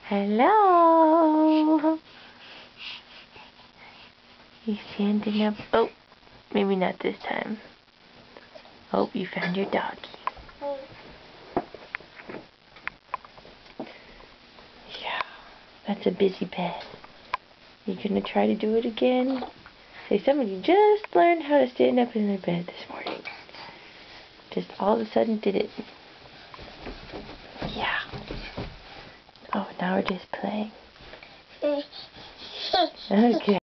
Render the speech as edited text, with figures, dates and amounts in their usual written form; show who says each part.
Speaker 1: Hello. You standing up? Oh, maybe not this time. Oh, you found your doggy. Yeah, that's a busy bed. You gonna try to do it again? Say somebody just learned how to stand up in their bed this morning. Just all of a sudden did it. Yeah. Oh, now we're just playing. Okay.